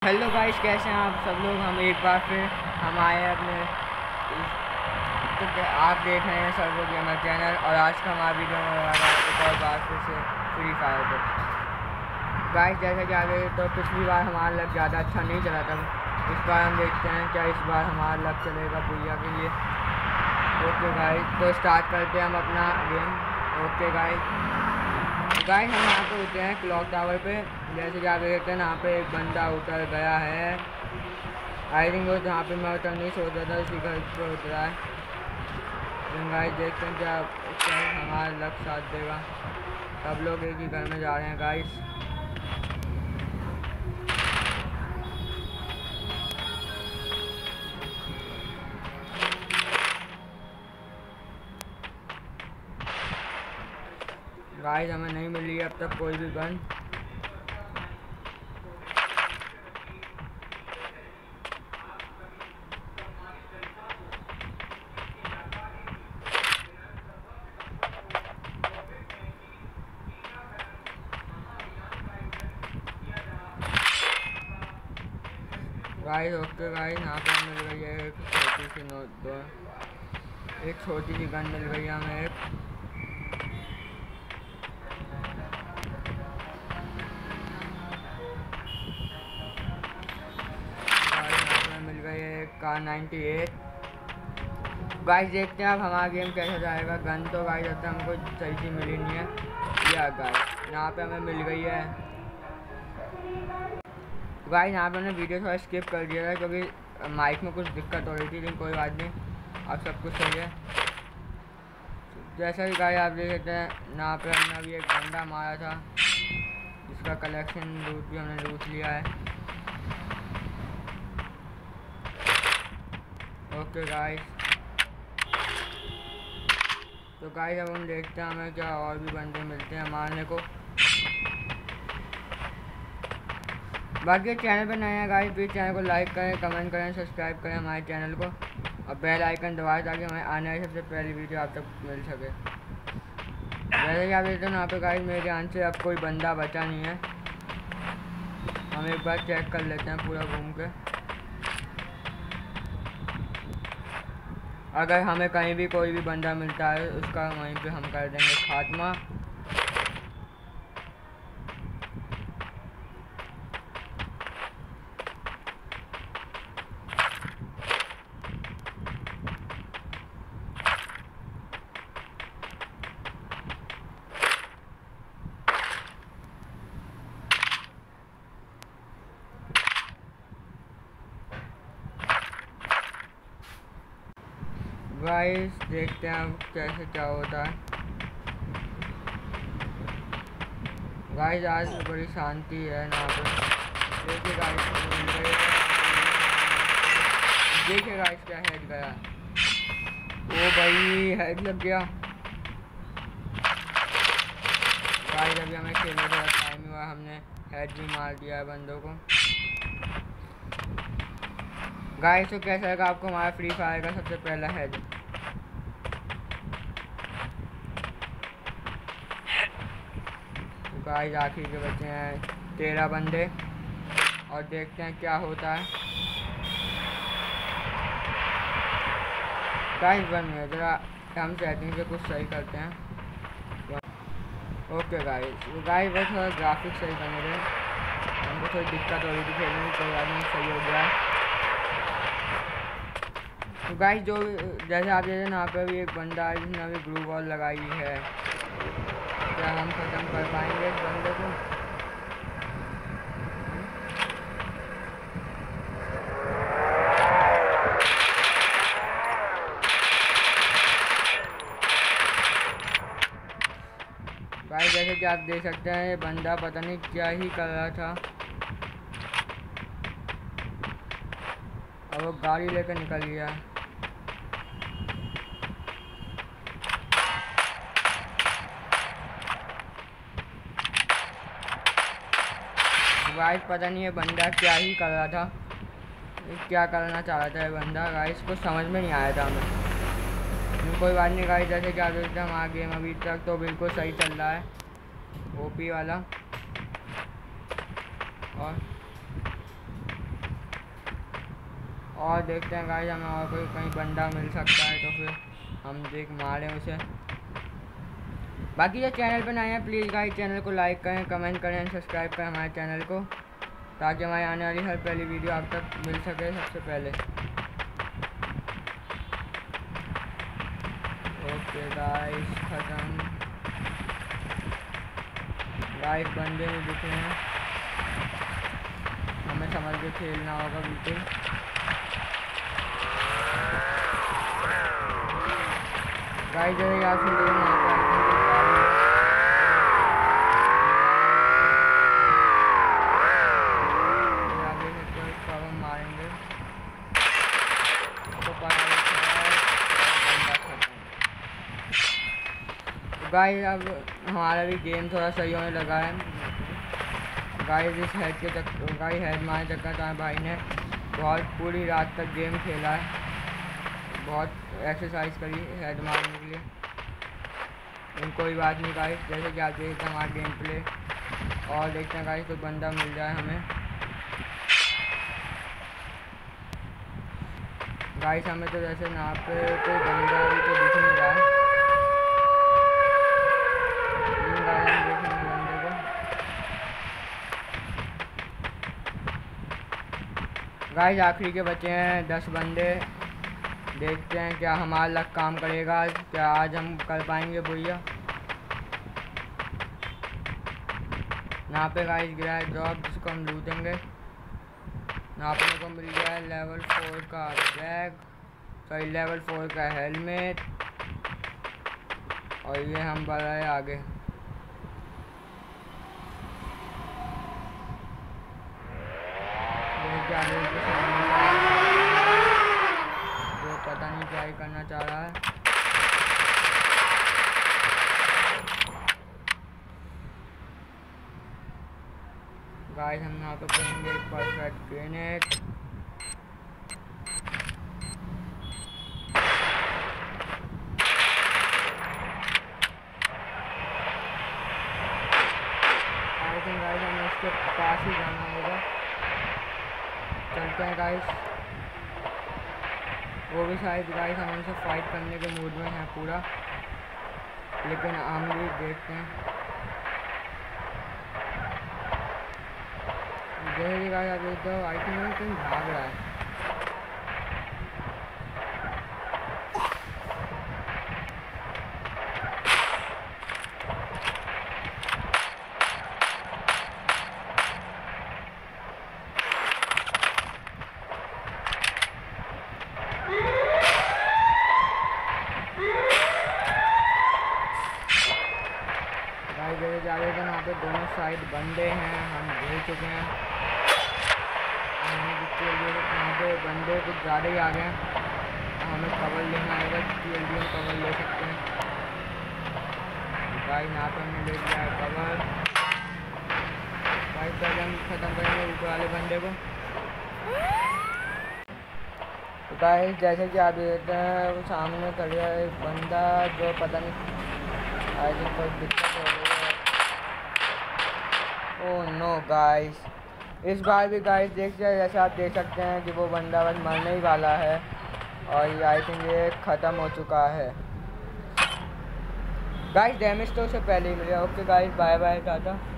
Hello guys, कैसे हैं आप सब लोग। हम एक बार फिर हम आए हैं अपने तो आप देख रहे हैं सर्वो गेमर चैनल। और आज का हमारा वीडियो में वाला एक और बार फिर से फ्री फायर पर। गाइस जैसा कि आगे तो पिछली बार हमारा लक ज़्यादा अच्छा नहीं चला था, इस बार हम देखते हैं क्या इस बार हमारा लक चलेगा भैया के लिए। ओके गाइस, तो स्टार्ट करते हैं हम अपना गेम। ओके गाइस हम यहाँ पे उतरे हैं क्लॉक टावर पे। जैसे कि आप देखते हैं यहाँ पे एक बंदा उतर गया है। आई थिंक वो जहाँ पे मैं उतर नहीं सोचा था उसी घर पे उतरा है। गाइस देखते हैं क्या हमारा लक साथ देगा। सब लोग एक ही घर में जा रहे हैं गाइस। गाइस हमें नहीं मिली अब तक कोई भी गन। गाइस ओके गाइस, यहाँ पे मिल गई है एक छोटी सी एक छोटी सी गन मिल गई है हमें एक। मिल गई है एक कार 98। गाइस देखते हैं अब हमारा गेम कैसा जाएगा। गन तो गाइस अब तक हमको सही सी मिली नहीं है। या गाइस यहाँ पे हमें मिल गई है। गाइस यहाँ पे हमने वीडियो थोड़ा स्किप कर दिया था क्योंकि माइक में कुछ दिक्कत हो रही थी, लेकिन कोई बात नहीं, अब सब कुछ सही है। जैसा कि गाइस आप देख सकते हैं यहाँ पे हमने अभी एक बंदा मारा था जिसका कलेक्शन लूट भी हमने लूट लिया है। ओके गाइस, तो गाइस अब हम देखते हैं हमें क्या और भी बंदे मिलते हैं मारने को। बाकी चैनल पर नए हैं गाइस, प्लीज़ चैनल को लाइक करें, कमेंट करें, सब्सक्राइब करें हमारे चैनल को और बेल आइकन दबाएं ताकि हमें आने वाली सबसे पहली वीडियो आप तक मिल सके। जैसे कि आप देखते हैं यहाँ पे गाइस मेरे ध्यान से अब कोई बंदा बचा नहीं है। हम एक बार चेक कर लेते हैं पूरा घूम के। अगर हमें कहीं भी कोई भी बंदा मिलता है उसका वहीं पे हम कर देंगे खात्मा। गाइस देखते हैं अब कैसे क्या होता है। गाइस आज बड़ी शांति है यहाँ पे। देखिए गाइस देखिए गाइस क्या हेड गया। ओ भाई हेड लग गया। गाइस अभी हमें खेलने का टाइम हुआ, हमने हेड भी मार दिया है बंदों को। गाइस तो कैसा लगा आपको हमारा फ्री फायर का सबसे पहला हेड। गाइस आखिर के बचे हैं 13 बंदे और देखते हैं क्या होता है। गाइस बन गया, जरा हम सेटिंग से कुछ सही करते हैं। ओके गाइस बस थोड़ा ग्राफिक्स सही करने दें, हमको थोड़ी दिक्कत हो रही थी खेलने में, कोई आदमी सही हो गया। तो गाइस जो जैसे आप देख रहे हैं यहाँ पे अभी एक बंदा है जिसने अभी ग्लू वॉल लगाई है। क्या हम खत्म कर पाएंगे इस बंदे को? गाइस जैसे कि आप देख सकते हैं ये बंदा पता नहीं क्या ही कर रहा था। और वो गाड़ी लेकर निकल गया। गाइस पता नहीं ये बंदा क्या ही कर रहा था, क्या करना चाह रहा था ये बंदा। गाइस को समझ में नहीं आया था हमें। कोई बात नहीं गाइस, जैसे क्या देखते हैं हमारा गेम अभी तक तो बिल्कुल सही चल रहा है, ओपी वाला। और और देखते हैं गाइस हमें और कोई कहीं बंदा मिल सकता है तो फिर हम देख मारें उसे। बाकी जो चैनल पर नए हैं प्लीज़ गाइस चैनल को लाइक करें, कमेंट करें, सब्सक्राइब करें हमारे चैनल को, ताकि हमारी आने वाली हर पहली वीडियो आप तक मिल सके सबसे पहले। ओके गाइस खत्म। गाइस बंदे नहीं दिख रहे हैं, हमें समझ के खेलना होगा बिल्कुल। गाइस जैसे आप सुन रहे हैं मारेंगे तो गाइस अब हमारा भी गेम थोड़ा सही होने लगा है। गाइस इस हेड के चक्कर गाइस हेड मारने चक्कर तो भाई ने बहुत पूरी रात तक गेम खेला है, बहुत एक्सरसाइज करी हेड मारने के लिए। लेकिन कोई बात नहीं गाइस, जैसे कि आप देखते हैं हमारा गेम प्ले और देखते हैं गाइस कोई बंदा मिल जाए हमें। गाइस हमें तो जैसे यहाँ पे कोई बंदा भी तो दिख नहीं रहा है, गाइस आखिरी के बचे हैं 10 बंदे। देखते हैं क्या हमारा लक काम करेगा, क्या आज हम कर पाएंगे भैया। यहाँ पे गाइस गिरा है ड्रॉप जिसको हम लूटेंगे। यहाँ पे को मिल गया है लेवल 4 का बैग, सॉरी लेवल 4 का हेलमेट, और ये हम बढ़ रहे हैं आगे। वो पता नहीं क्या ही करना चाह रहा है। गाइस हम यहाँ पे करेंगे एक perfect grenade. I think guys हमें इसके पास ही जाना होगा, चलते हैं गाइस। वो भी शायद गाइस हम उनसे फाइट करने के मूड में हैं पूरा, लेकिन हम भी देखते हैं। जैसे गाइस आप देखते हो आई थिंक कहीं भाग रहा है। जैसे जा रहे थे वहाँ पे दोनों साइड बंदे हैं, हम घूर चुके हैं। यहाँ पे बंदे कुछ ज़्यादा ही आ गए हैं, हमें कवर लेना आएगा, जल्दी हम कवर ले सकते हैं। भाई यहाँ पे हमने ले लिया है कवर। भाई पहले हम ख़त्म करेंगे ऊपर वाले बंदे को। तो गाइस जैसे कि आप देखते हैं वो सामने खड़ा है एक बंदा, जो पता नहीं आई थिंक कोई दिक्कत हो रही है। ओह नो गाइस, इस बार भी गाइस देखिए जैसे आप देख सकते हैं कि वो बंदा बस मरने ही वाला है, और ये आई थिंक ये ख़त्म हो चुका है। गाइस डैमेज तो उससे पहले ही मिलेगा। Okay guys bye bye Tata.